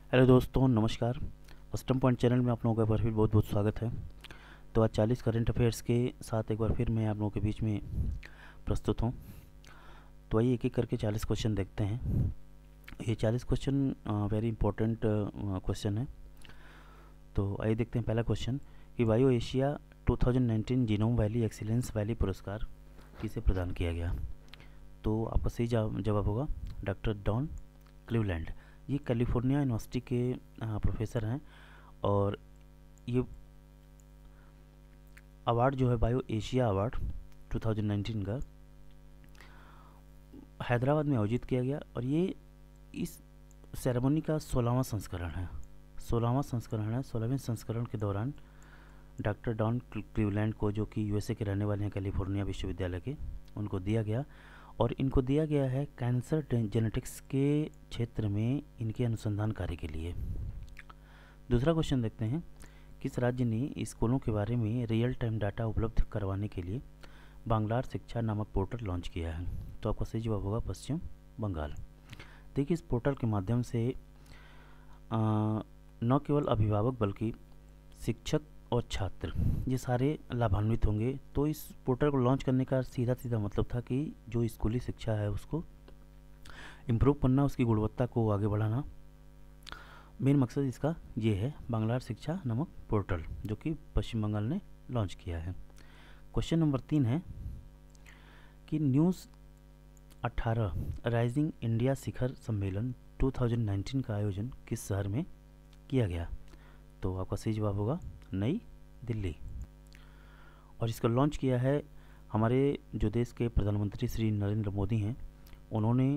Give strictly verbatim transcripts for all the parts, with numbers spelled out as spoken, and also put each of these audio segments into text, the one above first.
Hello दोस्तों, नमस्कार। अष्टम पॉइंट चैनल में आप लोगों का एक बार फिर बहुत बहुत स्वागत है। तो आज चालीस करंट अफेयर्स के साथ एक बार फिर मैं आप लोगों के बीच में प्रस्तुत हूँ। तो आइए एक एक करके चालीस क्वेश्चन देखते हैं। ये चालीस क्वेश्चन वेरी इंपॉर्टेंट क्वेश्चन है। तो आइए देखते हैं पहला क्वेश्चन कि बायो एशिया दो हज़ार उन्नीस जीनोम वैली एक्सीलेंस वैली पुरस्कार किसे प्रदान किया गया। तो आपका सही जवाब होगा डॉक्टर डॉन क्लीवलैंड। ये कैलिफोर्निया यूनिवर्सिटी के प्रोफेसर हैं और ये अवार्ड जो है बायो एशिया अवार्ड दो हज़ार उन्नीस का हैदराबाद में आयोजित किया गया और ये इस सेरेमनी का सोलहवां संस्करण है सोलहवां संस्करण है सोलहवें संस्करण के दौरान डॉक्टर डॉन क्लीवलैंड को, जो कि यूएसए के रहने वाले हैं, कैलिफोर्निया विश्वविद्यालय के, उनको दिया गया और इनको दिया गया है कैंसर जेनेटिक्स के क्षेत्र में इनके अनुसंधान कार्य के लिए। दूसरा क्वेश्चन देखते हैं, किस राज्य ने स्कूलों के बारे में रियल टाइम डाटा उपलब्ध करवाने के लिए बांग्लार शिक्षा नामक पोर्टल लॉन्च किया है। तो आपका सही जवाब होगा पश्चिम बंगाल। देखिए, इस पोर्टल के माध्यम से न केवल अभिभावक बल्कि शिक्षक और छात्र ये सारे लाभान्वित होंगे। तो इस पोर्टल को लॉन्च करने का सीधा सीधा मतलब था कि जो स्कूली शिक्षा है उसको इम्प्रूव करना, उसकी गुणवत्ता को आगे बढ़ाना। मेन मकसद इसका ये है, बांग्लार शिक्षा नामक पोर्टल जो कि पश्चिम बंगाल ने लॉन्च किया है। क्वेश्चन नंबर तीन है कि न्यूज़ अठारह राइजिंग इंडिया शिखर सम्मेलन दो हज़ार उन्नीस का आयोजन किस शहर में किया गया। तो आपका सही जवाब होगा नई दिल्ली। और इसको लॉन्च किया है हमारे जो देश के प्रधानमंत्री श्री नरेंद्र मोदी हैं। उन्होंने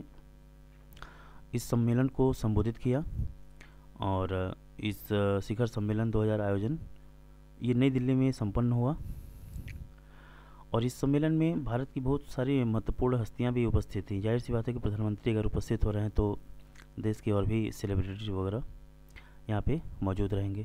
इस सम्मेलन को संबोधित किया और इस शिखर सम्मेलन दो हज़ार आयोजन ये नई दिल्ली में संपन्न हुआ और इस सम्मेलन में भारत की बहुत सारी महत्वपूर्ण हस्तियां भी उपस्थित थीं। जाहिर सी बात है कि प्रधानमंत्री अगर उपस्थित हो रहे हैं तो देश के और भी सेलिब्रिटी वगैरह यहाँ पे मौजूद रहेंगे।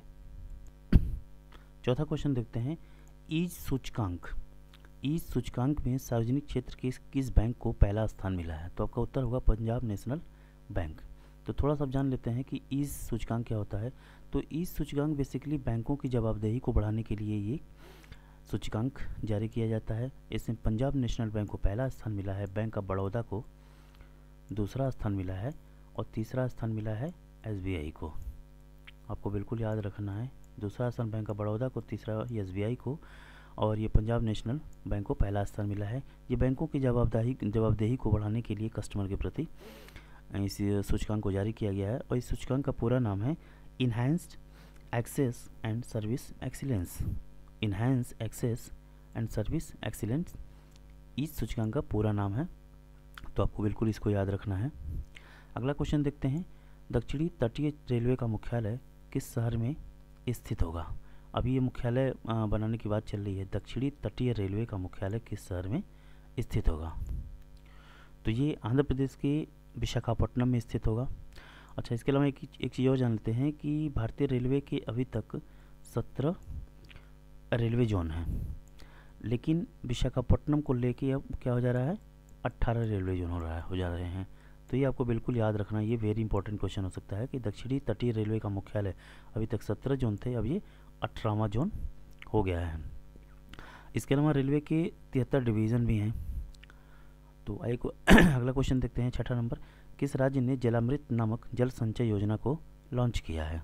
चौथा क्वेश्चन देखते हैं, ईज सूचकांक ईज सूचकांक में सार्वजनिक क्षेत्र के किस बैंक को पहला स्थान मिला है। तो आपका उत्तर होगा पंजाब नेशनल बैंक। तो थोड़ा सा जान लेते हैं कि ईज सूचकांक क्या होता है। तो ईज सूचकांक बेसिकली बैंकों की जवाबदेही को बढ़ाने के लिए ये सूचकांक जारी किया जाता है। इसमें पंजाब नेशनल बैंक को पहला स्थान मिला है, बैंक ऑफ बड़ौदा को दूसरा स्थान मिला है और तीसरा स्थान मिला है एसबीआई को। आपको बिल्कुल याद रखना है, दूसरा स्थान बैंक ऑफ बड़ौदा को, तीसरा एसबीआई को और ये पंजाब नेशनल बैंक को पहला स्थान मिला है। ये बैंकों की जवाबदेही जवाबदेही को बढ़ाने के लिए कस्टमर के प्रति इस सूचकांक को जारी किया गया है और इस सूचकांक का पूरा नाम है enhanced access and service excellence. Enhance access and service excellence इस सूचकांक का पूरा नाम है। तो आपको बिल्कुल इसको याद रखना है। अगला क्वेश्चन देखते हैं, दक्षिणी तटीय रेलवे का मुख्यालय किस शहर में स्थित होगा। अभी ये मुख्यालय बनाने की बात चल रही है। दक्षिणी तटीय रेलवे का मुख्यालय किस शहर में स्थित होगा। तो ये आंध्र प्रदेश के विशाखापट्टनम में स्थित होगा। अच्छा, इसके अलावा एक एक चीज़ और जान लेते हैं कि भारतीय रेलवे के अभी तक सत्रह रेलवे जोन हैं, लेकिन विशाखापट्टनम को लेके अब क्या हो जा रहा है, अट्ठारह रेलवे जोन हो रहा है हो जा रहे हैं। तो ये आपको बिल्कुल याद रखना, ये वेरी इंपॉर्टेंट क्वेश्चन हो सकता है कि दक्षिणी तटीय रेलवे का मुख्यालय अभी तक सत्रह जोन थे, अब ये अठारहवां जोन हो गया है। इसके अलावा रेलवे के तिहत्तर डिवीज़न भी हैं। तो आइए अगला क्वेश्चन देखते हैं, छठा नंबर, किस राज्य ने जलामृत नामक जल संचय योजना को लॉन्च किया है।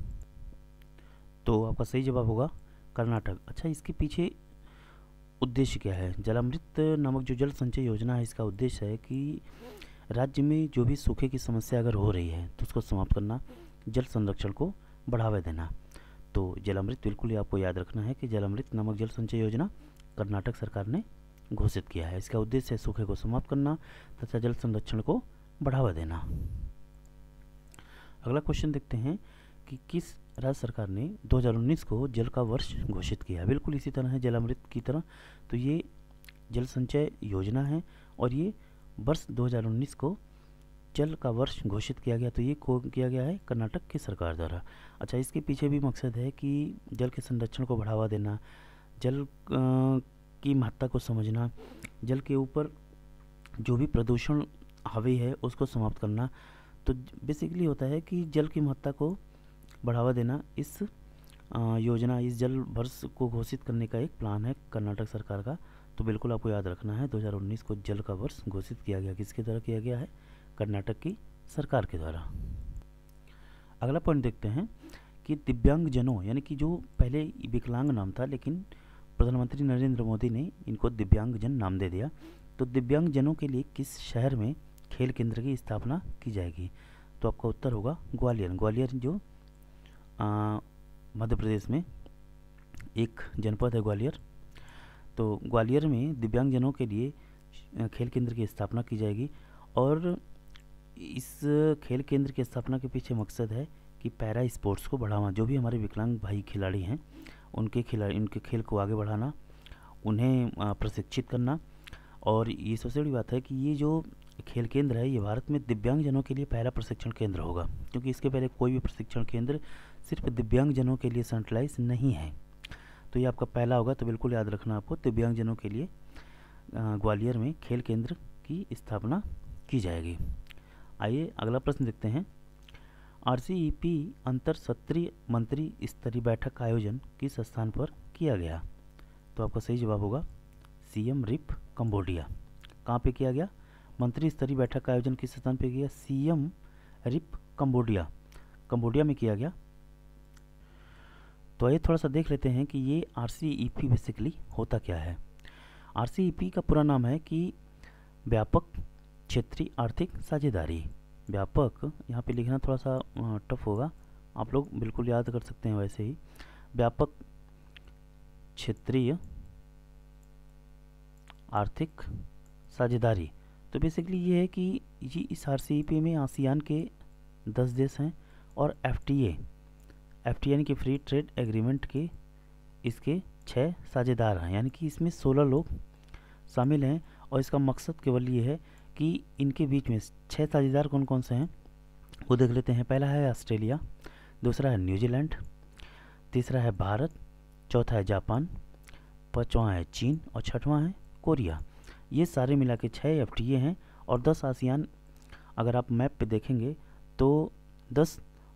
तो आपका सही जवाब होगा कर्नाटक। अच्छा, इसके पीछे उद्देश्य क्या है। जलामृत नामक जो जल संचय योजना है, इसका उद्देश्य है कि राज्य में जो भी सूखे की समस्या अगर हो रही है तो उसको समाप्त करना, जल संरक्षण को बढ़ावा देना। तो जलामृत बिल्कुल ही आपको याद रखना है कि जलामृत नामक जल संचय योजना कर्नाटक सरकार ने घोषित किया है। इसका उद्देश्य है सूखे को समाप्त करना तथा जल संरक्षण को बढ़ावा देना। अगला क्वेश्चन देखते हैं कि किस राज्य सरकार ने दो हज़ार उन्नीस को जल का वर्ष घोषित किया। बिल्कुल इसी तरह है जलामृत की तरह। तो ये जल संचय योजना है और ये वर्ष दो हज़ार उन्नीस को जल का वर्ष घोषित किया गया। तो ये को किया गया है कर्नाटक की सरकार द्वारा। अच्छा, इसके पीछे भी मकसद है कि जल के संरक्षण को बढ़ावा देना, जल की महत्ता को समझना, जल के ऊपर जो भी प्रदूषण हावी है उसको समाप्त करना। तो बेसिकली होता है कि जल की महत्ता को बढ़ावा देना इस आ, योजना, इस जल वर्ष को घोषित करने का एक प्लान है कर्नाटक सरकार का। तो बिल्कुल आपको याद रखना है, दो हज़ार उन्नीस को जल का वर्ष घोषित किया गया। किसके द्वारा किया गया है? कर्नाटक की सरकार के द्वारा। अगला पॉइंट देखते हैं कि दिव्यांगजनों, यानी कि जो पहले विकलांग नाम था, लेकिन प्रधानमंत्री नरेंद्र मोदी ने इनको दिव्यांगजन नाम दे दिया। तो दिव्यांगजनों के लिए किस शहर में खेल केंद्र की स्थापना की जाएगी? तो आपका उत्तर होगा ग्वालियर। ग्वालियर जो मध्य प्रदेश में एक जनपद है ग्वालियर। तो ग्वालियर में दिव्यांगजनों के लिए खेल केंद्र की स्थापना की जाएगी। और इस खेल केंद्र की स्थापना के पीछे मकसद है कि पैरा स्पोर्ट्स को बढ़ावा, जो भी हमारे विकलांग भाई खिलाड़ी हैं उनके खिलाड़ी उनके खेल को आगे बढ़ाना, उन्हें प्रशिक्षित करना। और ये सबसे बड़ी बात है कि ये जो खेल केंद्र है ये भारत में दिव्यांगजनों के लिए पहला प्रशिक्षण केंद्र होगा, क्योंकि इसके पहले कोई भी प्रशिक्षण केंद्र सिर्फ दिव्यांगजनों के लिए सेंट्रलाइज नहीं है। तो ये आपका पहला होगा। तो बिल्कुल याद रखना आपको, दिव्यांगजनों के लिए ग्वालियर में खेल केंद्र की स्थापना की जाएगी। आइए अगला प्रश्न देखते हैं। आरसीईपी अंतर सत्रीय मंत्री स्तरीय बैठक का आयोजन किस स्थान पर किया गया? तो आपका सही जवाब होगा सीएम रिप कंबोडिया। कहाँ पे किया गया? मंत्री स्तरीय बैठक का आयोजन किस स्थान पे किया? सीएम रिप कंबोडिया, कंबोडिया में किया गया। तो ये थोड़ा सा देख लेते हैं कि ये आरसीईपी बेसिकली होता क्या है। आरसीईपी का पूरा नाम है कि व्यापक क्षेत्रीय आर्थिक साझेदारी। व्यापक यहाँ पे लिखना थोड़ा सा टफ होगा, आप लोग बिल्कुल याद कर सकते हैं वैसे ही। व्यापक क्षेत्रीय आर्थिक साझेदारी। तो बेसिकली ये है कि ये इस आरसीईपी में आसियान के दस देश हैं और एफटीए एफटीए यानी कि फ्री ट्रेड एग्रीमेंट के इसके छः साझेदार हैं, यानी कि इसमें सोलह लोग शामिल हैं। और इसका मकसद केवल ये है कि इनके बीच में छः साझेदार कौन कौन से हैं वो देख लेते हैं। पहला है ऑस्ट्रेलिया, दूसरा है न्यूजीलैंड, तीसरा है भारत, चौथा है जापान, पाँचवा है चीन और छठवां है कोरिया। ये सारे मिला के छः एफटीए हैं और दस आसियान। अगर आप मैप पे देखेंगे तो दस,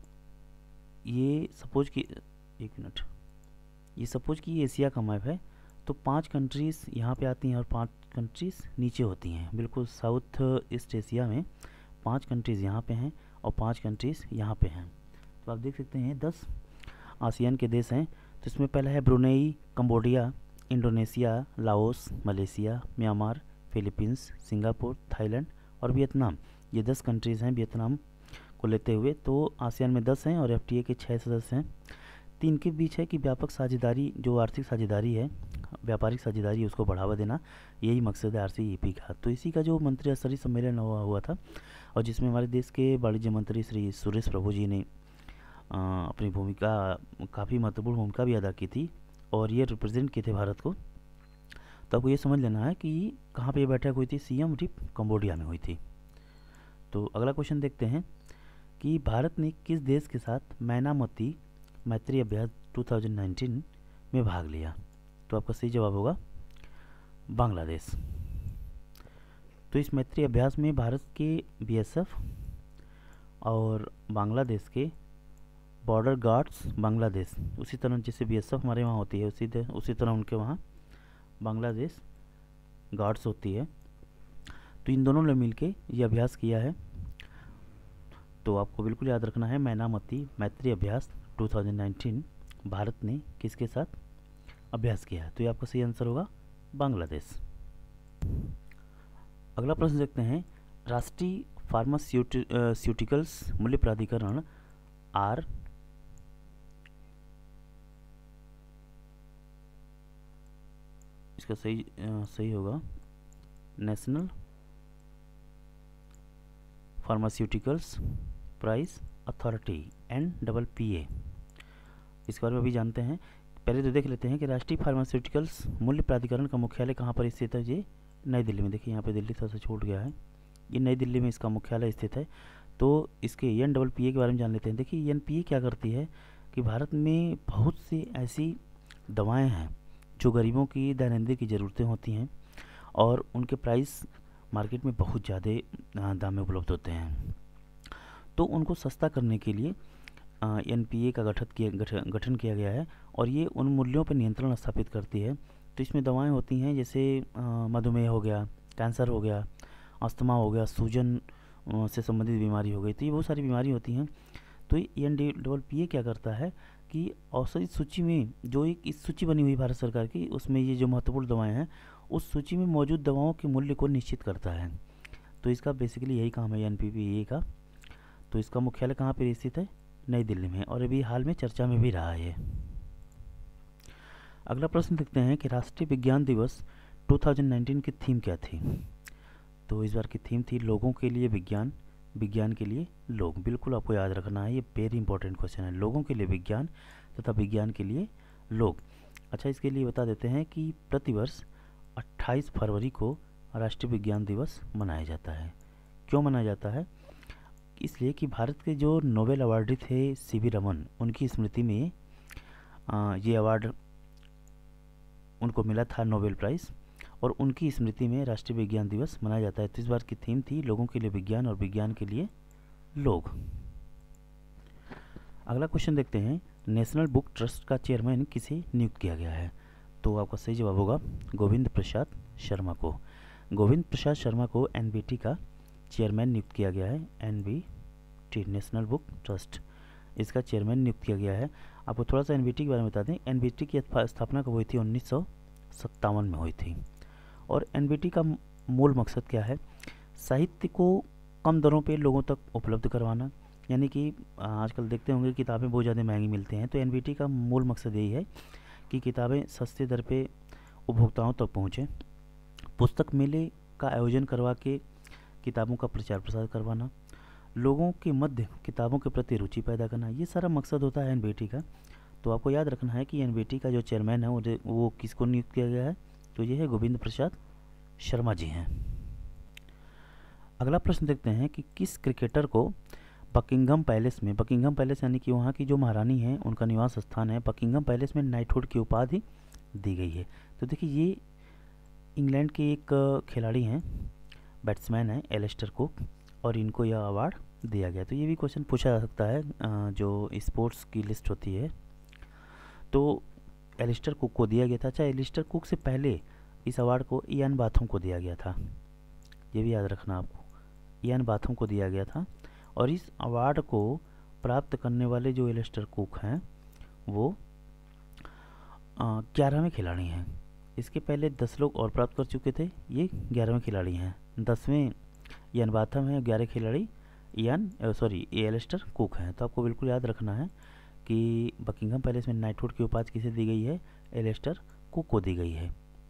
ये सपोज कि एक मिनट ये सपोज कि ये एशिया का मैप है, तो पांच कंट्रीज़ यहाँ पे आती हैं और पांच कंट्रीज़ नीचे होती हैं। बिल्कुल साउथ ईस्ट एशिया में पांच कंट्रीज़ यहाँ पे हैं और पांच कंट्रीज़ यहाँ पे हैं। तो आप देख सकते हैं दस आसियान के देश हैं। तो इसमें पहला है Brunei, Cambodia, Indonesia, Laos, Malaysia, Myanmar, Philippines, Singapore, Thailand और वियतनाम। ये दस कंट्रीज़ हैं वियतनाम को लेते हुए। तो आसियान में दस हैं और एफटीए के छः सदस्य हैं। तीन के बीच है कि व्यापक साझेदारी, जो आर्थिक साझेदारी है, व्यापारिक साझेदारी, उसको बढ़ावा देना, यही मकसद है आरसीईपी का। तो इसी का जो मंत्री स्तरीय सम्मेलन हुआ हुआ था और जिसमें हमारे देश के वाणिज्य मंत्री श्री सुरेश प्रभु जी ने आ, अपनी भूमिका, काफ़ी महत्वपूर्ण भूमिका भी अदा की थी और ये रिप्रेजेंट किए थे भारत को। तो आपको ये समझ लेना है कि कहाँ पे ये बैठक हुई थी? सीएम रिप कंबोडिया में हुई थी। तो अगला क्वेश्चन देखते हैं कि भारत ने किस देश के साथ मैनामती मैत्री अभ्यास दो हज़ार उन्नीस में भाग लिया? तो आपका सही जवाब होगा बांग्लादेश। तो इस मैत्री अभ्यास में भारत के बीएसएफ और बांग्लादेश के बॉर्डर गार्ड्स, बांग्लादेश उसी तरह जैसे बीएसएफ हमारे वहाँ होती है उसी उसी तरह उनके वहाँ बांग्लादेश गार्ड्स होती है। तो इन दोनों ने मिलके ये अभ्यास किया है। तो आपको बिल्कुल याद रखना है, मैनामती मैत्री अभ्यास दो हज़ार उन्नीस भारत ने किसके साथ अभ्यास किया है? तो ये आपका सही आंसर होगा बांग्लादेश। अगला प्रश्न देखते हैं। राष्ट्रीय फार्मास्यूटिकल्स मूल्य प्राधिकरण आर इसका सही आ, सही होगा national pharmaceuticals price authority, N double P A. इसके बारे में भी जानते हैं। पहले तो देख लेते हैं कि राष्ट्रीय फार्मास्यूटिकल्स मूल्य प्राधिकरण का मुख्यालय कहाँ पर स्थित है? ये नई दिल्ली में। देखिए यहाँ पे दिल्ली थोड़ा सा छूट गया है, ये नई दिल्ली में इसका मुख्यालय स्थित है। तो इसके एन डबल पी ए के बारे में जान लेते हैं। देखिए एन पी ए क्या करती है कि भारत में बहुत सी ऐसी दवाएँ हैं जो गरीबों की दैनंदिन की ज़रूरतें होती हैं और उनके प्राइस मार्केट में बहुत ज़्यादा दाम में उपलब्ध होते हैं। तो उनको सस्ता करने के लिए एन पी ए का गठन किया गठन गठन किया गया है और ये उन मूल्यों पर नियंत्रण स्थापित करती है। तो इसमें दवाएं होती हैं जैसे अ, मधुमेह हो गया, कैंसर हो गया, अस्थमा हो गया, सूजन अ, से संबंधित बीमारी हो गई। तो ये बहुत सारी बीमारी होती हैं। तो एन डबल पी ए क्या करता है कि औषधि सूची में जो एक इस सूची बनी हुई भारत सरकार की, उसमें ये जो महत्वपूर्ण दवाएं हैं उस सूची में मौजूद दवाओं के मूल्य को निश्चित करता है। तो इसका बेसिकली यही काम है एन पी पी ए का। तो इसका मुख्यालय कहाँ पर स्थित है? नई दिल्ली में, और अभी हाल में चर्चा में भी रहा है। अगला प्रश्न देखते हैं कि राष्ट्रीय विज्ञान दिवस दो हज़ार उन्नीस की थीम क्या थी? तो इस बार की थीम थी लोगों के लिए विज्ञान, विज्ञान के लिए लोग। बिल्कुल आपको याद रखना है, ये वेरी इंपॉर्टेंट क्वेश्चन है। लोगों के लिए विज्ञान तथा विज्ञान के लिए लोग। अच्छा, इसके लिए बता देते हैं कि प्रतिवर्ष अट्ठाईस फरवरी को राष्ट्रीय विज्ञान दिवस मनाया जाता है। क्यों मनाया जाता है? इसलिए कि भारत के जो नोबेल अवार्डी थे सी वी रमन, उनकी स्मृति में आ, ये अवार्ड उनको मिला था, नोबेल प्राइज़, और उनकी स्मृति में राष्ट्रीय विज्ञान दिवस मनाया जाता है। तो इस बार की थीम थी लोगों के लिए विज्ञान और विज्ञान के लिए लोग। अगला क्वेश्चन देखते हैं, नेशनल बुक ट्रस्ट का चेयरमैन किसे नियुक्त किया गया है? तो आपका सही जवाब होगा गोविंद प्रसाद शर्मा को। गोविंद प्रसाद शर्मा को एन बी टी का चेयरमैन नियुक्त किया गया है। N B T national book trust, इसका चेयरमैन नियुक्त किया गया है। आपको थोड़ा सा एन बी टी के बारे में बता दें। एन बी टी की स्थापना कब हुई थी? उन्नीस सौ सत्तावन में हुई थी। और एन बी टी का मूल मकसद क्या है? साहित्य को कम दरों पे लोगों तक उपलब्ध करवाना। यानी कि आजकल देखते होंगे किताबें बहुत ज़्यादा महंगी मिलती हैं, तो एन बी टी का मूल मकसद यही है कि किताबें सस्ते दर पे उपभोक्ताओं तक पहुँचें। पुस्तक मेले का आयोजन करवा के किताबों का प्रचार प्रसार करवाना, लोगों के मध्य किताबों के प्रति रुचि पैदा करना, ये सारा मकसद होता है एन बी टी का। तो आपको याद रखना है कि एन बी टी का जो चेयरमैन है वो वो किसको नियुक्त किया गया है? तो ये है गोविंद प्रसाद शर्मा जी हैं। अगला प्रश्न देखते हैं कि किस क्रिकेटर को बकिंघम पैलेस में, बकिंघम पैलेस यानी कि वहाँ की जो महारानी है उनका निवास स्थान है, बकिंघम पैलेस में नाइटहुड की उपाधि दी गई है? तो देखिए, ये इंग्लैंड के एक खिलाड़ी हैं, बैट्समैन हैं एलिस्टर कुक, और इनको यह अवार्ड दिया गया। तो ये भी क्वेश्चन पूछा जा सकता है जो स्पोर्ट्स की लिस्ट होती है। तो एलिस्टर कुक को दिया गया था। अच्छा, एलिस्टर कुक से पहले इस अवार्ड को इयान बाथम को दिया गया था, ये भी याद रखना आपको। इयान बाथम को दिया गया था। और इस अवार्ड को प्राप्त करने वाले जो एलिस्टर कुक हैं वो ग्यारहवें खिलाड़ी हैं। इसके पहले दस लोग और प्राप्त कर चुके थे, ये ग्यारहवें खिलाड़ी हैं। दसवें इयान बाथम है, ग्यारह खिलाड़ी इयान सॉरी एलिस्टर कुक हैं। तो आपको बिल्कुल याद रखना है कि बकिंघम पैलेस में नाइटहुड की उपाधि किसे दी गई है? एलिस्टर कुक को दी गई है।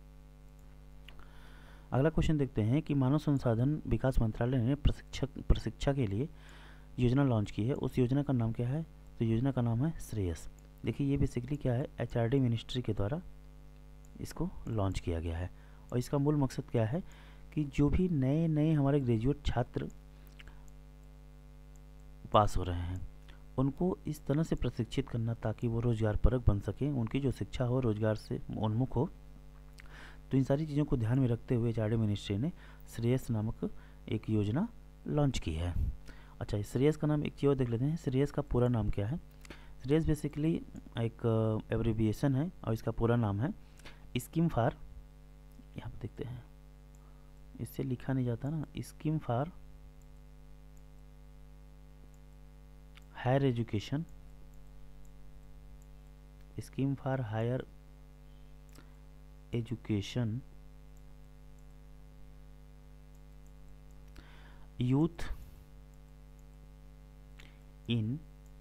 अगला क्वेश्चन देखते हैं कि मानव संसाधन विकास मंत्रालय ने प्रशिक्षक प्रशिक्षा के लिए योजना लॉन्च की है, उस योजना का नाम क्या है? तो योजना का नाम है श्रेयस। देखिए, ये बेसिकली क्या है, एच आर डी मिनिस्ट्री के द्वारा इसको लॉन्च किया गया है। और इसका मूल मकसद क्या है कि जो भी नए नए हमारे ग्रेजुएट छात्र पास हो रहे हैं उनको इस तरह से प्रशिक्षित करना ताकि वो रोजगार परक बन सकें, उनकी जो शिक्षा हो रोजगार से उन्मुख हो। तो इन सारी चीज़ों को ध्यान में रखते हुए एच आर डी मिनिस्ट्री ने श्रेयस नामक एक योजना लॉन्च की है। अच्छा, श्रेयस का नाम एक चीज़ और देख लेते हैं, श्रेयस का पूरा नाम क्या है? श्रेयस बेसिकली एक एब्रिविएशन है और इसका पूरा नाम है स्कीम फॉर, यहाँ पे देखते हैं, इससे लिखा नहीं जाता ना, scheme for higher education, scheme for higher education youth in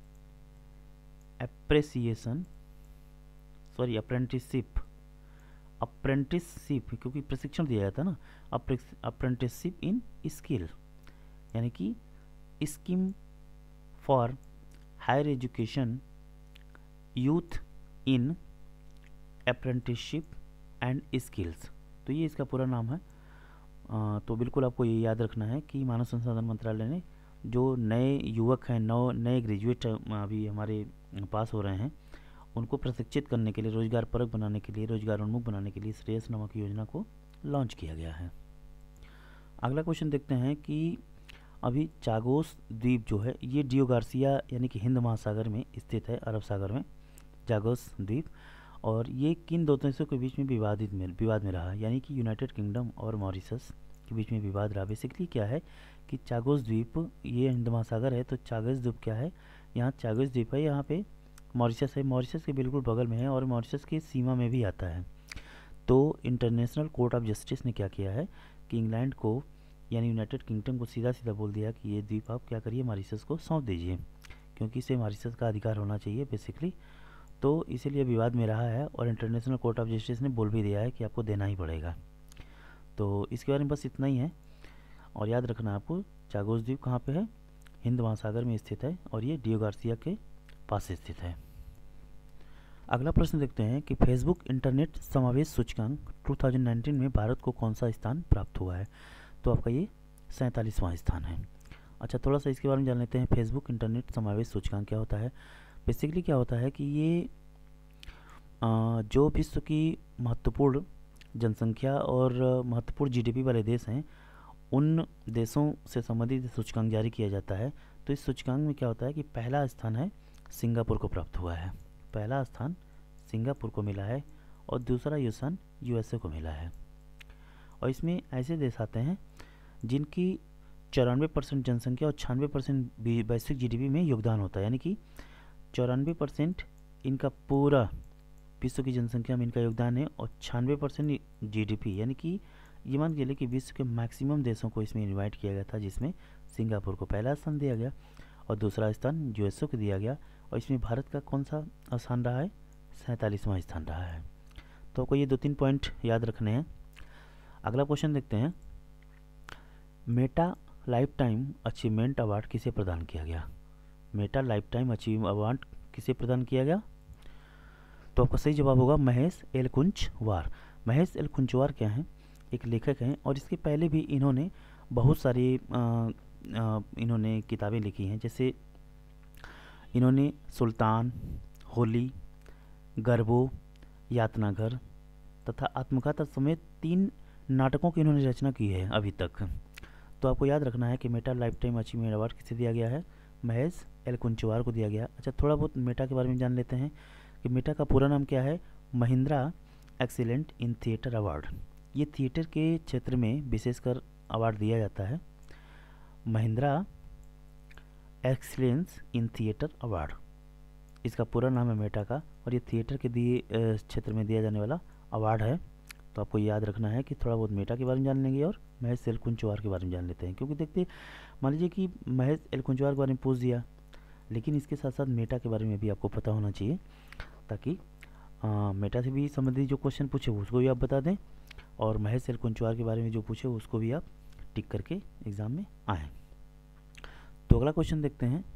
appreciation sorry apprenticeship apprenticeship क्योंकि प्रशिक्षण दिया जाता है ना, अप्रेंटिसशिप इन स्किल, यानी कि scheme for higher education youth in apprenticeship and skills. तो ये इसका पूरा नाम है। आ, तो बिल्कुल आपको ये याद रखना है कि मानव संसाधन मंत्रालय ने जो नए युवक हैं, नौ नए ग्रेजुएट अभी हमारे पास हो रहे हैं, उनको प्रशिक्षित करने के लिए, रोजगार परक बनाने के लिए, रोजगार उन्मुख बनाने के लिए श्रेयस नामक योजना को लॉन्च किया गया है। अगला क्वेश्चन देखते हैं कि अभी चागोस द्वीप जो है ये डियो गार्सिया यानी कि हिंद महासागर में स्थित है, अरब सागर में चागोस द्वीप। और ये किन दो देशों के बीच में विवादित में विवाद में रहा, यानी कि यूनाइटेड किंगडम और मॉरिशस के बीच में विवाद रहा। बेसिकली क्या है कि चागोस द्वीप ये हिंद महासागर है, तो चागोस द्वीप क्या है, यहाँ चागोस द्वीप है, यहाँ पे मॉरिशस है, मॉरिशस के बिल्कुल बगल में है और मॉरिशस की सीमा में भी आता है। तो इंटरनेशनल कोर्ट ऑफ जस्टिस ने क्या किया है कि इंग्लैंड को यानी यूनाइटेड किंगडम को सीधा सीधा बोल दिया कि ये द्वीप आप क्या करिए, मॉरिशस को सौंप दीजिए, क्योंकि इसे मॉरिशस का अधिकार होना चाहिए बेसिकली। तो इसीलिए विवाद में रहा है और इंटरनेशनल कोर्ट ऑफ जस्टिस ने बोल भी दिया है कि आपको देना ही पड़ेगा। तो इसके बारे में बस इतना ही है और याद रखना आपको चागोस द्वीप कहाँ पे है, हिंद महासागर में स्थित है और ये डियो गार्सिया के पास स्थित है। अगला प्रश्न देखते हैं कि फेसबुक इंटरनेट समावेश सूचकांक दो हज़ार उन्नीस में भारत को कौन सा स्थान प्राप्त हुआ है, तो आपका ये सैंतालीसवां स्थान है। अच्छा, थोड़ा सा इसके बारे में जान लेते हैं। फेसबुक इंटरनेट समावेश सूचकांक क्या होता है। बेसिकली क्या होता है कि ये आ, जो विश्व की महत्वपूर्ण जनसंख्या और महत्वपूर्ण जीडीपी वाले देश हैं उन देशों से संबंधित सूचकांक जारी किया जाता है। तो इस सूचकांक में क्या होता है कि पहला स्थान है सिंगापुर को प्राप्त हुआ है, पहला स्थान सिंगापुर को मिला है और दूसरा स्थान यूएसए को मिला है। और इसमें ऐसे देश आते हैं जिनकी चौरानवे परसेंट जनसंख्या और छियानवे परसेंट वैश्विक जीडीपी में योगदान होता है, यानी कि चौरानवे परसेंट इनका पूरा विश्व की जनसंख्या में इनका योगदान है और छियानवे परसेंट जीडीपी, यानी कि ये मान के लिए कि विश्व के मैक्सिमम देशों को इसमें इनवाइट किया गया था, जिसमें सिंगापुर को पहला स्थान दिया गया और दूसरा स्थान यूएसए को दिया गया। और इसमें भारत का कौन सा स्थान रहा है, सैंतालीसवां स्थान रहा है। तो आपको ये दो तीन पॉइंट याद रखने हैं। अगला क्वेश्चन देखते हैं, Meta lifetime achievement award किसे प्रदान किया गया। Meta lifetime achieve award किसे प्रदान किया गया, तो आपका सही जवाब होगा महेश एलकुंचवार। महेश एलकुंचवार क्या हैं, एक लेखक हैं और इसके पहले भी इन्होंने बहुत सारी आ, आ, इन्होंने किताबें लिखी हैं। जैसे इन्होंने सुल्तान, होली, गर्वो, यातनाघर तथा आत्मकथा समेत तीन नाटकों की इन्होंने रचना की है अभी तक। तो आपको याद रखना है कि Meta lifetime achievement award किसे दिया गया है, महेश एलकुंचवार को दिया गया। अच्छा, थोड़ा बहुत मेटा के बारे में जान लेते हैं कि मेटा का पूरा नाम क्या है, Mahindra excellent in theatre award. ये थिएटर के क्षेत्र में विशेषकर अवार्ड दिया जाता है, Mahindra excellence in theatre award, इसका पूरा नाम है मेटा का और ये थिएटर के दिए क्षेत्र में दिया जाने वाला अवार्ड है। तो आपको याद रखना है कि थोड़ा बहुत मेटा के बारे में जान लेंगे और महेश एलकुंचवार के बारे में जान लेते हैं, क्योंकि देखते मान लीजिए कि महेश एलकुंचवार के बारे में पूछ दिया, लेकिन इसके साथ साथ मेटा के बारे में भी आपको पता होना चाहिए, ताकि आ, मेटा से भी संबंधित जो क्वेश्चन पूछे उसको भी आप बता दें और महेश एलकुंचवार के बारे में जो पूछे उसको भी आप टिक करके एग्ज़ाम में आएँ। तो अगला क्वेश्चन देखते हैं,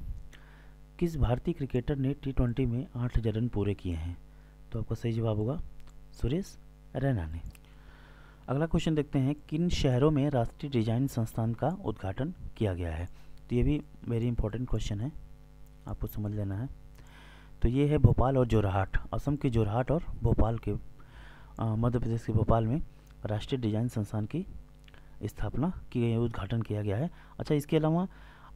किस भारतीय क्रिकेटर ने टी ट्वेंटी में आठ हज़ार रन पूरे किए हैं, तो आपका सही जवाब होगा सुरेश रैना ने। अगला क्वेश्चन देखते हैं, किन शहरों में राष्ट्रीय डिजाइन संस्थान का उद्घाटन किया गया है। तो ये भी वेरी इंपॉर्टेंट क्वेश्चन है, आपको समझ लेना है। तो ये है भोपाल और जोरहाट, असम के जोरहाट और भोपाल के मध्य प्रदेश के भोपाल में राष्ट्रीय डिजाइन संस्थान की स्थापना की गई है, उद्घाटन किया गया है। अच्छा, इसके अलावा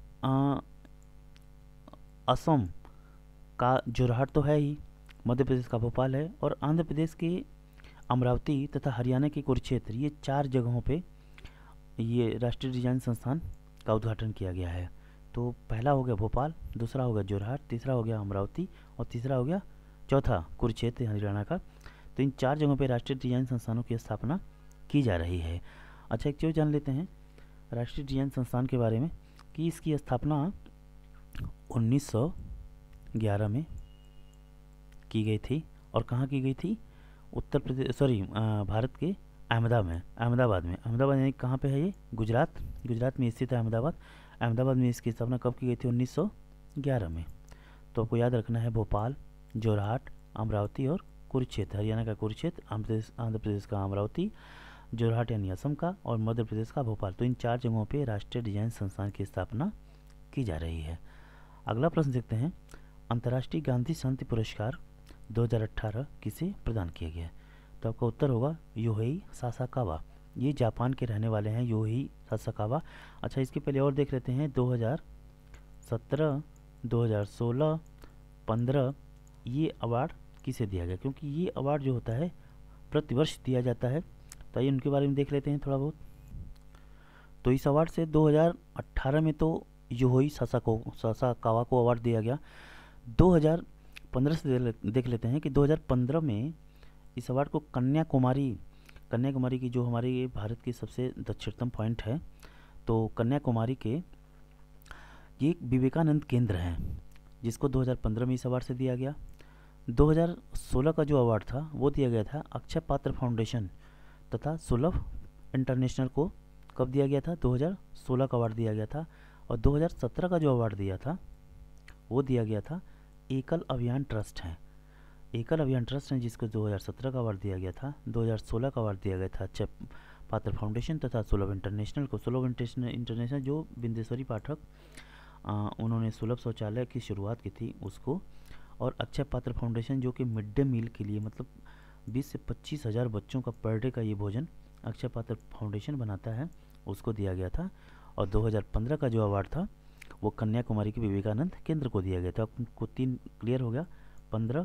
असम का जोरहाट तो है ही, मध्य प्रदेश का भोपाल है और आंध्र प्रदेश के अमरावती तथा हरियाणा के कुरुक्षेत्र, ये चार जगहों पे ये राष्ट्रीय डिजाइन संस्थान का उद्घाटन किया गया है। तो पहला हो गया भोपाल, दूसरा हो गया जोरहाट, तीसरा हो गया अमरावती और तीसरा हो गया चौथा कुरुक्षेत्र हरियाणा का। तो इन चार जगहों पे राष्ट्रीय डिजाइन संस्थानों की स्थापना की जा रही है। अच्छा, एक चीज़ जान लेते हैं राष्ट्रीय डिजाइन संस्थान के बारे में कि इसकी स्थापना उन्नीस सौ ग्यारह में की गई थी और कहाँ की गई थी, उत्तर प्रदेश सॉरी भारत के अहमदाबाद में अहमदाबाद में अहमदाबाद यानी कहाँ पे है ये, गुजरात गुजरात में स्थित है अहमदाबाद। अहमदाबाद में इसकी स्थापना कब की गई थी, उन्नीस सौ ग्यारह में। तो आपको याद रखना है भोपाल, जोरहाट, अमरावती और कुरुक्षेत्र, हरियाणा का कुरुक्षेत्र, आंध्र प्रदेश आंध्र प्रदेश का अमरावती, जोरहाट यानी असम का और मध्य प्रदेश का भोपाल। तो इन चार जगहों पे राष्ट्रीय डिजाइन संस्थान की स्थापना की जा रही है। अगला प्रश्न देखते हैं, अंतर्राष्ट्रीय गांधी शांति पुरस्कार दो हज़ार अठारह किसे प्रदान किया गया। तो आपका उत्तर होगा योहेई सासाकावा। ये जापान के रहने वाले हैं, योही सासाकावा। अच्छा, इसके पहले और देख लेते हैं, दो हज़ार सत्रह, दो हज़ार सोलह, पंद्रह ये अवार्ड किसे दिया गया, क्योंकि ये अवार्ड जो होता है प्रतिवर्ष दिया जाता है। तो आइए उनके बारे में देख लेते हैं थोड़ा बहुत। तो इस अवार्ड से दो हज़ार अठारह में तो योही सासाको सासाकावा को अवार्ड दिया गया। दो हज़ार पंद्रह से दे, देख लेते हैं कि दो हज़ार पंद्रह में इस अवार्ड को कन्याकुमारी कन्याकुमारी की, जो हमारे भारत की सबसे दक्षिणतम पॉइंट है, तो कन्याकुमारी के ये एक विवेकानंद केंद्र है, जिसको दो हज़ार पंद्रह में इस अवार्ड से दिया गया। दो हज़ार सोलह का जो अवार्ड था वो दिया गया था अक्षय पात्र फाउंडेशन तथा सुलभ इंटरनेशनल को। कब दिया गया था? दो हज़ार सोलह का अवार्ड दिया गया था। और दो हज़ार सत्रह का जो अवार्ड दिया था वो दिया गया था एकल अभियान ट्रस्ट है, एकल अभियान ट्रस्ट है, जिसको दो हज़ार सत्रह का अवार्ड दिया गया था। दो हज़ार सोलह का अवार्ड दिया गया था अक्षय पात्र फाउंडेशन तथा सुलभ इंटरनेशनल को। सुलभ इंटरनेशनल जो बिंदेश्वरी पाठक, आ, उन्होंने सुलभ शौचालय की शुरुआत की थी उसको, और अक्षय पात्र फाउंडेशन जो कि मिड डे मील के लिए, मतलब बीस से पच्चीस हज़ार बच्चों का पर डे का ये भोजन अक्षय पात्र फाउंडेशन बनाता है, उसको दिया गया था। और दो हज़ार पंद्रह का जो अवार्ड था वो कन्याकुमारी के विवेकानंद केंद्र को दिया गया था। आपको तीन क्लियर हो गया, पंद्रह,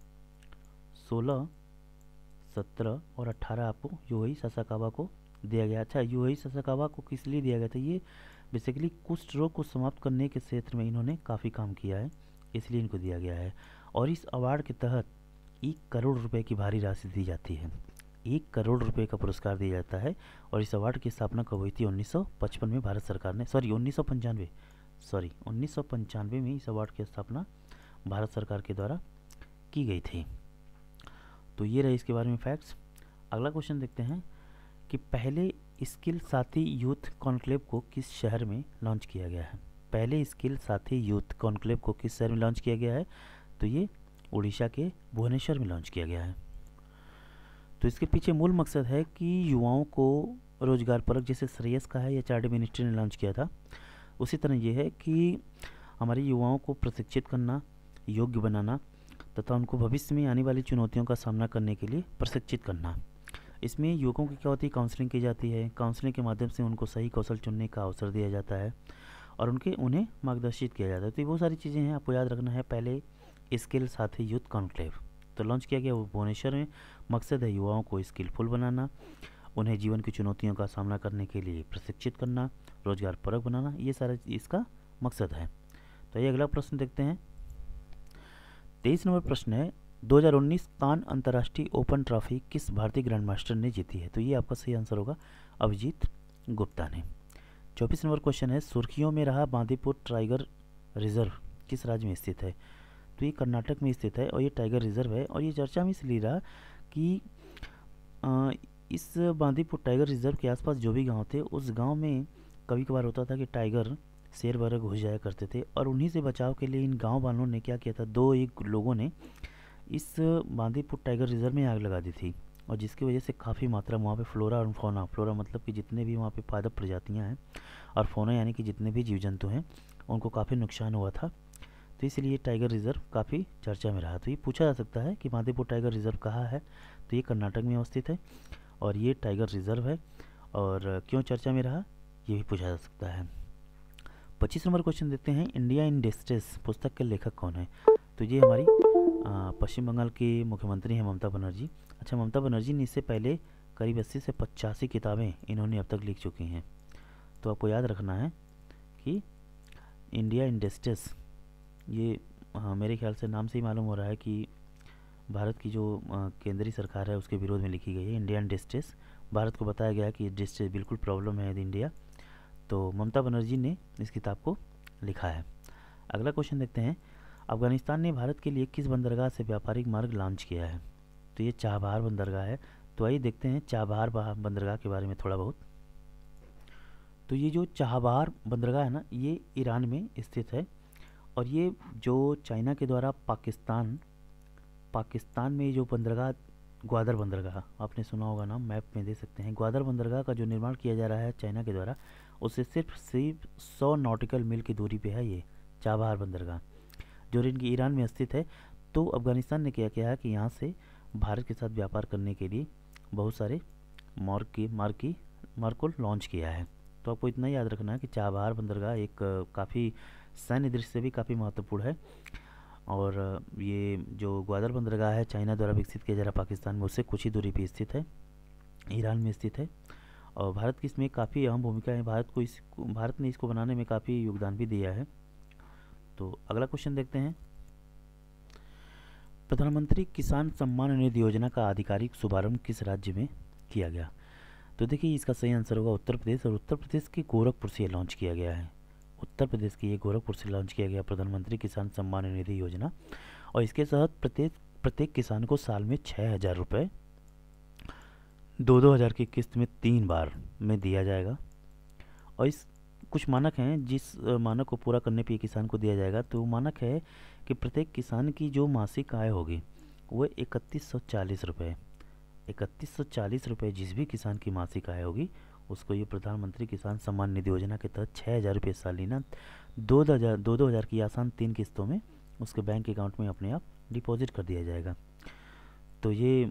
सोलह, सत्रह और अट्ठारह आपको योही सासाकावा को दिया गया। अच्छा, योही सासाकावा को किस लिए दिया गया था? ये बेसिकली कुष्ठ रोग को समाप्त करने के क्षेत्र में इन्होंने काफ़ी काम किया है, इसलिए इनको दिया गया है। और इस अवार्ड के तहत एक करोड़ रुपए की भारी राशि दी जाती है, एक करोड़ रुपए का पुरस्कार दिया जाता है। और इस अवार्ड की स्थापना कब हुई थी? उन्नीस सौ पचपन में भारत सरकार ने, सॉरी उन्नीस सौ पंचानवे सॉरी उन्नीस सौ पंचानवे में इस अवार्ड की स्थापना भारत सरकार के द्वारा की गई थी। तो ये रहे इसके बारे में फैक्ट्स। अगला क्वेश्चन देखते हैं कि पहले स्किल साथी यूथ कॉन्क्लेव को किस शहर में लॉन्च किया गया है? पहले स्किल साथी यूथ कॉन्क्लेव को किस शहर में लॉन्च किया गया है? तो ये उड़ीसा के भुवनेश्वर में लॉन्च किया गया है। तो इसके पीछे मूल मकसद है कि युवाओं को रोजगार परक, जैसे श्रेयस का है या चार्डी मिनिस्ट्री ने लॉन्च किया था, उसी तरह ये है कि हमारे युवाओं को प्रशिक्षित करना, योग्य बनाना तथा उनको भविष्य में आने वाली चुनौतियों का सामना करने के लिए प्रशिक्षित करना। इसमें युवकों की क्या होती है? काउंसलिंग की जाती है। काउंसलिंग के माध्यम से उनको सही कौशल चुनने का अवसर दिया जाता है और उनके उन्हें मार्गदर्शित किया जाता है। तो ये वो सारी चीज़ें हैं, आपको याद रखना है। पहले स्किल साथी यूथ कॉन्क्लेव तो लॉन्च किया गया वो भुवनेश्वर में। मकसद है युवाओं को स्किलफुल बनाना, उन्हें जीवन की चुनौतियों का सामना करने के लिए प्रशिक्षित करना, रोजगार परक बनाना, ये सारा इसका मकसद है। तो ये अगला प्रश्न देखते हैं। तेईस नंबर प्रश्न है, दो हज़ार उन्नीस कान अंतर्राष्ट्रीय ओपन ट्रॉफी किस भारतीय ग्रैंड मास्टर ने जीती है? तो ये आपका सही आंसर होगा, अभिजीत गुप्ता ने। चौबीस नंबर क्वेश्चन है, सुर्खियों में रहा बांदीपुर टाइगर रिजर्व किस राज्य में स्थित है? तो ये कर्नाटक में स्थित है और ये टाइगर रिजर्व है। और ये चर्चा में इसलिए रहा कि आ, इस बांदीपुर टाइगर रिजर्व के आसपास जो भी गांव थे, उस गांव में कभी कभार होता था कि टाइगर शेर वगैरह घुस जाया करते थे, और उन्हीं से बचाव के लिए इन गांव वालों ने क्या किया था, दो एक लोगों ने इस बांदीपुर टाइगर रिजर्व में आग लगा दी थी, और जिसकी वजह से काफ़ी मात्रा में वहाँ पे फ्लोरा और फौना, फ्लोरा मतलब कि जितने भी वहाँ पे पादप प्रजातियाँ हैं, और फौना यानी कि जितने भी जीव जंतु हैं, उनको काफ़ी नुकसान हुआ था। तो इसलिए टाइगर रिजर्व काफ़ी चर्चा में रहा। तो ये पूछा जा सकता है कि बांदीपुर टाइगर रिजर्व कहाँ है? तो ये कर्नाटक में अवस्थित है और ये टाइगर रिजर्व है। और क्यों चर्चा में रहा, ये भी पूछा जा सकता है। पच्चीस नंबर क्वेश्चन देते हैं, इंडिया इन डिस्ट्रेस पुस्तक के लेखक कौन है? तो ये हमारी पश्चिम बंगाल की मुख्यमंत्री हैं ममता बनर्जी। अच्छा, ममता बनर्जी ने इससे पहले करीब अस्सी से पचासी किताबें इन्होंने अब तक लिख चुकी हैं। तो आपको याद रखना है कि इंडिया इन डिस्ट्रेस, ये हाँ, मेरे ख्याल से नाम से ही मालूम हो रहा है कि भारत की जो केंद्रीय सरकार है उसके विरोध में लिखी गई है। इंडिया इन डिस्ट्रेस, भारत को बताया गया है कि डिस्ट्रेस बिल्कुल प्रॉब्लम है इंडिया, तो ममता बनर्जी ने इस किताब को लिखा है। अगला क्वेश्चन देखते हैं, अफगानिस्तान ने भारत के लिए किस बंदरगाह से व्यापारिक मार्ग लॉन्च किया है? तो ये चाबहार बंदरगाह है। तो आइए देखते हैं चाबहार बंदरगाह के बारे में थोड़ा बहुत। तो ये जो चाबहार बंदरगाह है ना, ये ईरान में स्थित है, और ये जो चाइना के द्वारा पाकिस्तान पाकिस्तान में जो बंदरगाह, ग्वादर बंदरगाह, आपने सुना होगा नाम, मैप में दे सकते हैं। ग्वादर बंदरगाह का जो निर्माण किया जा रहा है चाइना के द्वारा, उससे सिर्फ सिर्फ सौ नॉटिकल मील की दूरी पे है ये चाबहार बंदरगाह, जो इनकी ईरान में स्थित है। तो अफगानिस्तान ने क्या किया है कि यहाँ से भारत के साथ व्यापार करने के लिए बहुत सारे मार्ग की मार्ग की मार्ग को लॉन्च किया है। तो आपको इतना याद रखना है कि चाबहार बंदरगाह एक काफ़ी सैन्य दृष्टि से भी काफ़ी महत्वपूर्ण है। और अ, ये जो ग्वादर बंदरगाह है चाइना द्वारा विकसित किया जा रहा पाकिस्तान में उससे कुछ ही दूरी पे स्थित है, ईरान में स्थित है। और भारत की इसमें काफ़ी अहम भूमिका है, भारत को इस भारत ने इसको बनाने में काफ़ी योगदान भी दिया है। तो अगला क्वेश्चन देखते हैं, प्रधानमंत्री किसान सम्मान निधि योजना का आधिकारिक शुभारंभ किस राज्य में किया गया? तो देखिए इसका सही आंसर होगा उत्तर प्रदेश, और उत्तर प्रदेश के गोरखपुर से लॉन्च किया गया है। उत्तर प्रदेश के ये गोरखपुर से लॉन्च किया गया प्रधानमंत्री किसान सम्मान निधि योजना। और इसके तहत प्रत्येक प्रत्येक किसान को साल में छः हज़ार रुपये दो दो हज़ार की किस्त में तीन बार में दिया जाएगा। और इस कुछ मानक हैं जिस अ, मानक को पूरा करने पे किसान को दिया जाएगा। तो मानक है कि प्रत्येक किसान की जो मासिक आय होगी वो इकतीस सौ चालीस रुपये इकतीस सौ चालीस रुपये जिस भी किसान की मासिक आय होगी उसको ये प्रधानमंत्री किसान सम्मान निधि योजना के तहत छः हज़ार रुपये सालाना दो हज़ार दो दो हज़ार की आसान तीन किस्तों में उसके बैंक अकाउंट में अपने आप डिपॉजिट कर दिया जाएगा। तो ये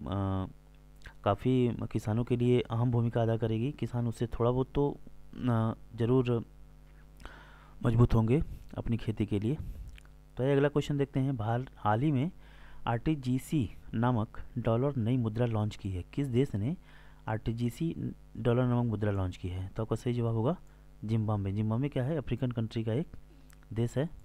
काफ़ी किसानों के लिए अहम भूमिका अदा करेगी। किसान उससे थोड़ा बहुत तो अ, ज़रूर मजबूत होंगे अपनी खेती के लिए। तो ये अगला क्वेश्चन देखते हैं, हाल हाल ही में आर टी जी सी नामक डॉलर नई मुद्रा लॉन्च की है। किस देश ने R T G C dollar नामक मुद्रा लॉन्च की है? तो आपका सही जवाब होगा जिम्बाब्वे। जिम्बाब्वे क्या है? अफ्रीकन कंट्री का एक देश है।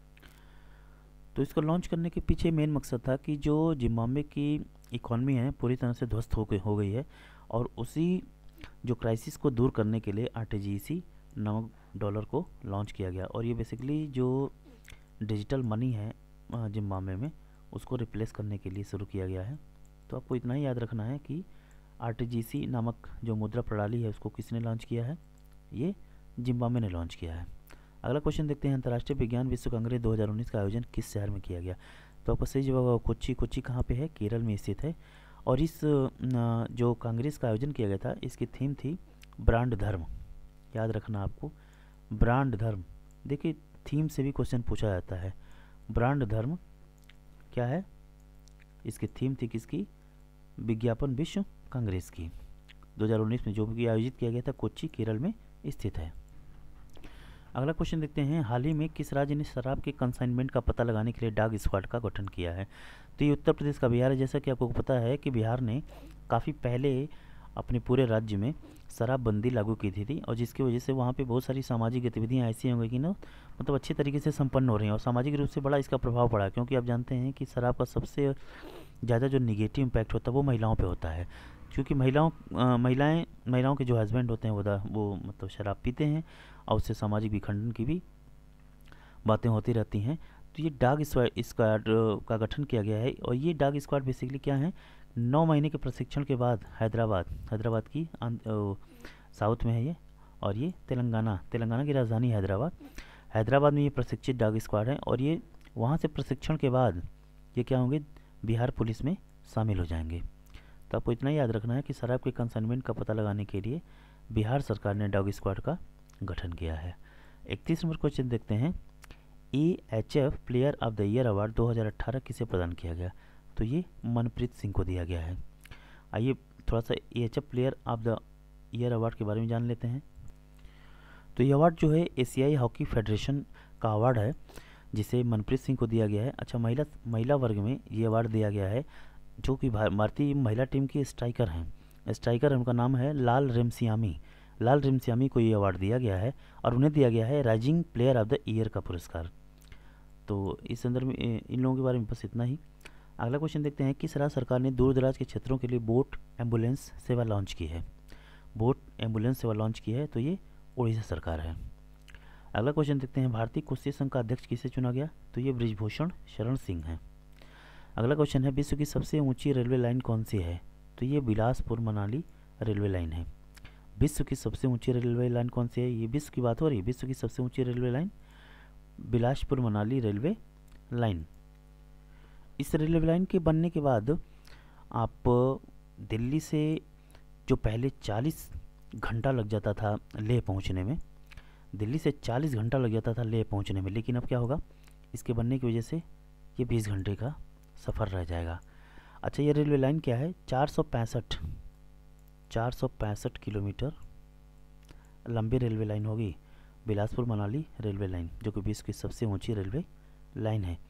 तो इसको लॉन्च करने के पीछे मेन मकसद था कि जो जिम्बाब्वे की इकॉनमी है पूरी तरह से ध्वस्त हो गई हो गई है, और उसी जो क्राइसिस को दूर करने के लिए आर टी जी सी नामक डॉलर को लॉन्च किया गया। और ये बेसिकली जो डिजिटल मनी है जिम्बाब्वे में उसको रिप्लेस करने के लिए शुरू किया गया है। तो आपको इतना ही याद रखना है कि आर टी जी सी नामक जो मुद्रा प्रणाली है उसको किसने लॉन्च किया है? ये जिम्बाब्वे ने लॉन्च किया है। अगला क्वेश्चन देखते हैं, अंतर्राष्ट्रीय विज्ञान विश्व कांग्रेस दो हज़ार उन्नीस का आयोजन किस शहर में किया गया? तो आपका सही जवाब होगा कोच्चि। कोच्चि कहाँ पे है? केरल में स्थित है। और इस न, जो कांग्रेस का आयोजन किया गया था इसकी थीम थी ब्रांड धर्म। याद रखना आपको, ब्रांड धर्म। देखिए थीम से भी क्वेश्चन पूछा जाता है। ब्रांड धर्म क्या है? इसकी थीम थी किसकी? विज्ञापन विश्व कांग्रेस की दो हज़ार उन्नीस में, जो भी आयोजित किया गया था कोच्चि केरल में स्थित है। अगला क्वेश्चन देखते हैं, हाल ही में किस राज्य ने शराब के कंसाइनमेंट का पता लगाने के लिए डॉग स्क्वाड का गठन किया है? तो ये उत्तर प्रदेश का बिहार है। जैसा कि आपको पता है कि बिहार ने काफ़ी पहले अपने पूरे राज्य में शराबबंदी लागू की थी, थी और जिसकी वजह से वहाँ पे बहुत सारी सामाजिक गतिविधियाँ ऐसी हो गई कि ना मतलब अच्छे तरीके से संपन्न हो रही हैं, और सामाजिक रूप से बड़ा इसका प्रभाव पड़ा। क्योंकि आप जानते हैं कि शराब का सबसे ज़्यादा जो निगेटिव इम्पैक्ट होता है वो महिलाओं पे होता है। क्योंकि महिलाओं अ, महिलाएं महिलाओं के जो हस्बैंड होते हैं वो दा- वो मतलब शराब पीते हैं, और उससे सामाजिक विखंडन की भी बातें होती रहती हैं। तो ये डॉग स्क्वाड का गठन किया गया है। और ये डॉग स्क्वाड बेसिकली क्या है? नौ महीने के प्रशिक्षण के बाद हैदराबाद हैदराबाद की आंत- अ, साउथ में है ये, और ये तेलंगाना तेलंगाना की राजधानी हैदराबाद हैदराबाद में ये प्रशिक्षित डॉग स्क्वाड है। और ये वहाँ से प्रशिक्षण के बाद ये क्या होंगे? बिहार पुलिस में शामिल हो जाएंगे। तो आपको इतना याद रखना है कि शराब के कंसाइनमेंट का पता लगाने के लिए बिहार सरकार ने डॉग स्क्वाड का गठन किया है। इकतीस नंबर क्वेश्चन देखते हैं, A H F player of the year award दो हज़ार अठारह किसे प्रदान किया गया? तो ये मनप्रीत सिंह को दिया गया है। आइए थोड़ा सा A H F player of the year award के बारे में जान लेते हैं। तो ये अवार्ड जो है एशियाई हॉकी फेडरेशन का अवार्ड है जिसे मनप्रीत सिंह को दिया गया है। अच्छा, महिला महिला वर्ग में ये अवार्ड दिया गया है जो कि भारतीय महिला टीम की स्ट्राइकर हैं स्ट्राइकर उनका नाम है लाल रेमसियामी लाल रेमसियामी को ये अवार्ड दिया गया है, और उन्हें दिया गया है rising player of the year का पुरस्कार। तो इस संदर्भ में इन लोगों के बारे में बस इतना ही। अगला क्वेश्चन देखते हैं, किस राज्य सरकार ने दूर दराज के क्षेत्रों के लिए बोट एम्बुलेंस सेवा लॉन्च की है? बोट एम्बुलेंस सेवा लॉन्च की है तो ये उड़ीसा सरकार है। अगला क्वेश्चन देखते हैं, भारतीय कुश्ती संघ का अध्यक्ष किसे चुना गया? तो ये ब्रिजभूषण शरण सिंह हैं। अगला क्वेश्चन है, विश्व की सबसे ऊंची रेलवे लाइन कौन सी है? तो ये बिलासपुर मनाली रेलवे लाइन है। विश्व की सबसे ऊंची रेलवे लाइन कौन सी है? ये विश्व की बात हो रही है। विश्व की सबसे ऊंची railway line Bilaspur Manali railway line. इस रेलवे लाइन के बनने के बाद आप दिल्ली से जो पहले चालीस घंटा लग जाता था लेह पहुंचने में, दिल्ली से चालीस घंटा लग जाता था लेह पहुंचने में, लेकिन अब क्या होगा? इसके बनने की वजह से ये बीस घंटे का सफ़र रह जाएगा। अच्छा, ये रेलवे लाइन क्या है? चार सौ पैंसठ चार सौ पैंसठ किलोमीटर लंबी रेलवे लाइन होगी बिलासपुर मनाली रेलवे लाइन, जो कि विश्व की सबसे ऊंची रेलवे लाइन है।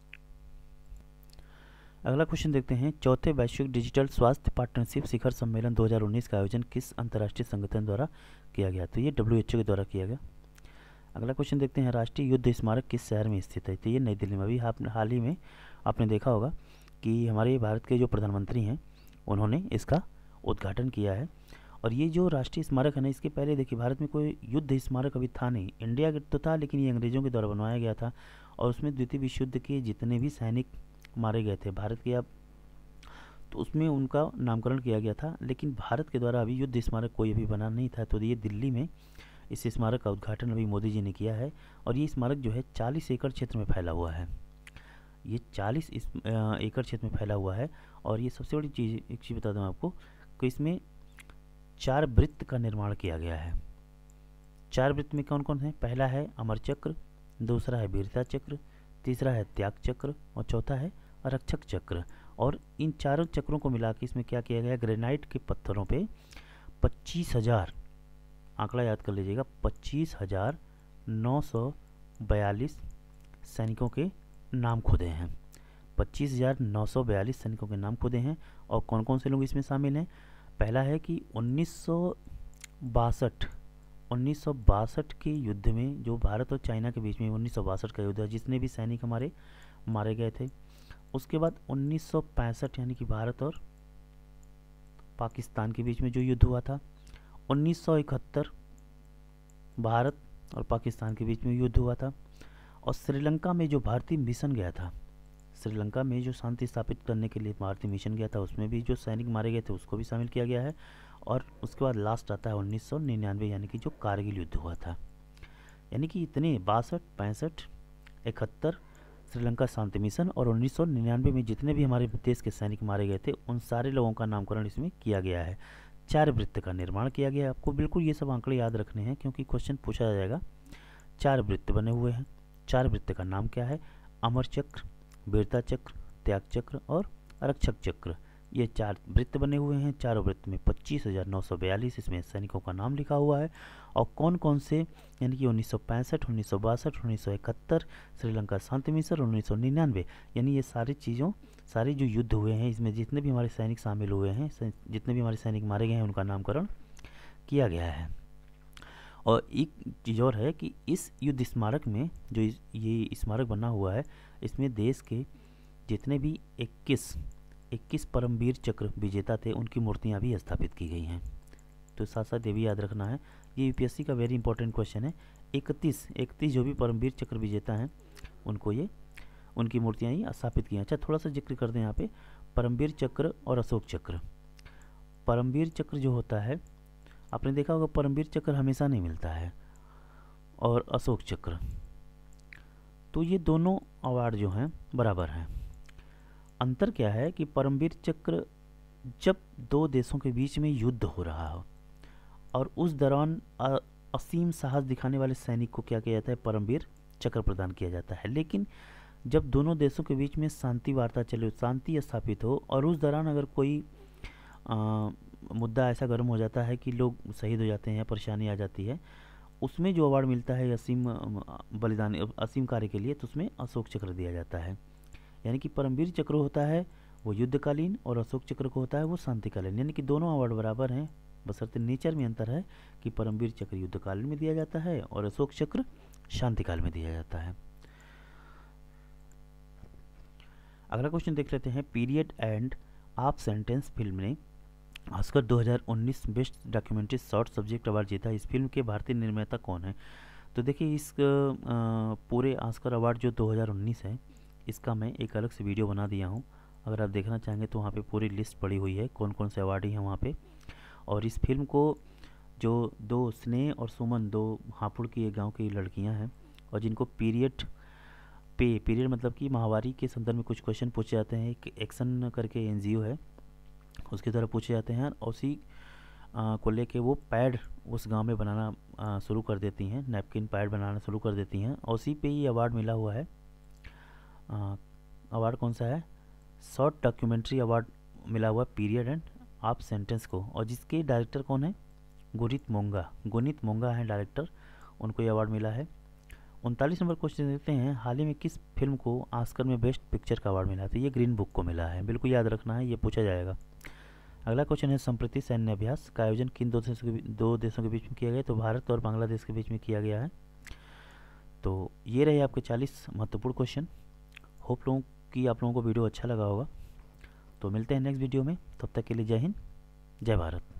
अगला क्वेश्चन देखते हैं, चौथे वैश्विक डिजिटल स्वास्थ्य पार्टनरशिप शिखर सम्मेलन दो हज़ार उन्नीस का आयोजन किस अंतर्राष्ट्रीय संगठन द्वारा किया गया? तो ये डब्ल्यू एच ओ के द्वारा किया गया। अगला क्वेश्चन देखते हैं, राष्ट्रीय युद्ध स्मारक किस शहर में स्थित है? तो ये नई दिल्ली में। अभी आप हाल ही में आपने देखा होगा कि हमारे भारत के जो प्रधानमंत्री हैं उन्होंने इसका उद्घाटन किया है। और ये जो राष्ट्रीय स्मारक है ना, इसके पहले देखिए भारत में कोई युद्ध स्मारक अभी था नहीं, इंडिया तो था लेकिन ये अंग्रेज़ों के द्वारा बनवाया गया था। और उसमें द्वितीय विश्व युद्ध के जितने भी सैनिक मारे गए थे भारत के, अब तो उसमें उनका नामकरण किया गया था। लेकिन भारत के द्वारा अभी युद्ध स्मारक कोई अभी बना नहीं था, तो ये दिल्ली में इस स्मारक का उद्घाटन अभी मोदी जी ने किया है। और ये स्मारक जो है चालीस एकड़ क्षेत्र में फैला हुआ है। ये चालीस एकड़ क्षेत्र में फैला हुआ है। और ये सबसे बड़ी चीज़ एक चीज़ बता दूँ आपको कि इसमें चार वृत्त का निर्माण किया गया है। चार वृत्त में कौन कौन है? पहला है अमर चक्र, दूसरा है वीरता चक्र, तीसरा है त्याग चक्र और चौथा है आरक्षक चक्र। और इन चारों चक्रों को मिला के इसमें क्या किया गया? ग्रेनाइट के पत्थरों पे पच्चीस हजार, आंकड़ा याद कर लीजिएगा, पच्चीस हजार नौ सौ बयालीस सैनिकों के नाम खुदे हैं। पच्चीस हजार नौ सौ बयालीस सैनिकों के नाम खुदे हैं। और कौन कौन से लोग इसमें शामिल हैं? पहला है कि उन्नीस सौ बासठ उन्नीस सौ बासठ के युद्ध में, जो भारत और चाइना के बीच में उन्नीस सौ बासठ का युद्ध है, जितने भी सैनिक हमारे मारे गए थे। उसके बाद उन्नीस सौ पैंसठ यानी कि भारत और पाकिस्तान के बीच में जो युद्ध हुआ था। उन्नीस सौ इकहत्तर भारत और पाकिस्तान के बीच में युद्ध हुआ था। और श्रीलंका में जो भारतीय मिशन गया था, श्रीलंका में जो शांति स्थापित करने के लिए भारतीय मिशन गया था, उसमें भी जो सैनिक मारे गए थे उसको भी शामिल किया गया है। और उसके बाद लास्ट आता है उन्नीस सौ निन्यानवे यानी कि जो कारगिल युद्ध हुआ था। यानी कि इतने बासठ पैंसठ इकहत्तर श्रीलंका शांति मिशन और उन्नीस सौ निन्यानवे में जितने भी हमारे देश के सैनिक मारे गए थे, उन सारे लोगों का नामकरण इसमें किया गया है। चार वृत्त का निर्माण किया गया है। आपको बिल्कुल ये सब आंकड़े याद रखने हैं क्योंकि क्वेश्चन पूछा जाएगा। चार वृत्त बने हुए हैं। चार वृत्त का नाम क्या है? अमर चक्र, वीरता चक्र, त्याग चक्र और आरक्षक चक्र। ये चार वृत्त बने हुए हैं। चारों वृत्त में पच्चीस हजार नौ सौ बयालीस इसमें सैनिकों का नाम लिखा हुआ है। और कौन कौन से, यानी कि उन्नीस सौ पैंसठ, उन्नीस सौ बासठ, उन्नीस सौ इकहत्तर, श्रीलंका शांति मिशन, उन्नीस सौ निन्यानवे, यानी ये सारी चीज़ों सारे जो युद्ध हुए हैं इसमें जितने भी हमारे सैनिक शामिल हुए हैं, जितने भी हमारे सैनिक मारे गए हैं, उनका नामकरण किया गया है। और एक चीज़ और है कि इस युद्ध स्मारक में जो ये स्मारक बना हुआ है, इसमें देश के जितने भी इक्कीस इक्कीस परमवीर चक्र विजेता थे उनकी मूर्तियां भी स्थापित की गई हैं। तो साथ साथ ये भी याद रखना है, ये यूपीएससी का वेरी इंपॉर्टेंट क्वेश्चन है। इकतीस इकतीस जो भी परमवीर चक्र विजेता हैं उनको ये उनकी मूर्तियां ही स्थापित की हैं। अच्छा, थोड़ा सा जिक्र कर दें यहाँ पे, परमवीर चक्र और अशोक चक्र। परमवीर चक्र जो होता है, आपने देखा होगा परमवीर चक्र हमेशा नहीं मिलता है, और अशोक चक्र, तो ये दोनों अवार्ड जो हैं बराबर हैं। अंतर क्या है कि परमवीर चक्र जब दो देशों के बीच में युद्ध हो रहा हो और उस दौरान असीम साहस दिखाने वाले सैनिक को क्या किया जाता है? परमवीर चक्र प्रदान किया जाता है। लेकिन जब दोनों देशों के बीच में शांति वार्ता चले, शांति स्थापित हो और उस दौरान अगर कोई आ, मुद्दा ऐसा गर्म हो जाता है कि लोग शहीद हो जाते हैं, परेशानी आ जाती है, उसमें जो अवार्ड मिलता है असीम बलिदान, असीम कार्य के लिए, तो उसमें अशोक चक्र दिया जाता है। यानी कि परमवीर चक्र होता है वो युद्धकालीन और अशोक चक्र को होता है वो शांतिकालीन। यानी कि दोनों अवार्ड बराबर हैं, बशर्ते नेचर में अंतर है कि परमवीर चक्र युद्धकालीन में दिया जाता है और अशोक चक्र शांतिकाल में दिया जाता है। अगला क्वेश्चन देख लेते हैं, पीरियड एंड आप सेंटेंस फिल्म ने ऑस्कर दो हज़ार उन्नीस best documentary short subject award जीता। इस फिल्म के भारतीय निर्माता कौन है? तो देखिए, इस पूरे ऑस्कर अवार्ड जो दो हज़ार उन्नीस है, इसका मैं एक अलग से वीडियो बना दिया हूँ। अगर आप देखना चाहेंगे तो वहाँ पे पूरी लिस्ट पड़ी हुई है, कौन कौन से अवार्ड हैं वहाँ पे। और इस फिल्म को जो दो स्नेह और सुमन, दो हापुड़ की एक गांव की लड़कियां हैं और जिनको पीरियड पे पीरियड मतलब कि माहवारी के संदर्भ में कुछ क्वेश्चन पूछे जाते हैं। एक एक्शन करके एनजीओ है, उसके द्वारा पूछे जाते हैं और उसी को लेके वो पैड उस गांव में बनाना शुरू कर देती हैं, नैपकिन पैड बनाना शुरू कर देती हैं और उसी पे ये अवार्ड मिला हुआ है। अवार्ड कौन सा है? शॉर्ट डॉक्यूमेंट्री अवार्ड मिला हुआ पीरियड एंड आप सेंटेंस को, और जिसके डायरेक्टर कौन है, गुनीत मोंगा, गुनीत मोंगा है डायरेक्टर, उनको ये अवार्ड मिला है। उनतालीस नंबर क्वेश्चन देते हैं, हाल ही में किस फिल्म को ऑस्कर में बेस्ट पिक्चर का अवार्ड मिला, तो ये ग्रीन बुक को मिला है, बिल्कुल याद रखना है, ये पूछा जाएगा। अगला क्वेश्चन है, संप्रति सैन्य अभ्यास का आयोजन किन दो देशों के दो देशों के बीच में किया गया, तो भारत और बांग्लादेश के बीच में किया गया है। तो ये रहे आपके चालीस महत्वपूर्ण क्वेश्चन। होप लोगों की आप लोगों को वीडियो अच्छा लगा होगा। तो मिलते हैं नेक्स्ट वीडियो में, तब तक के लिए जय हिंद, जय भारत।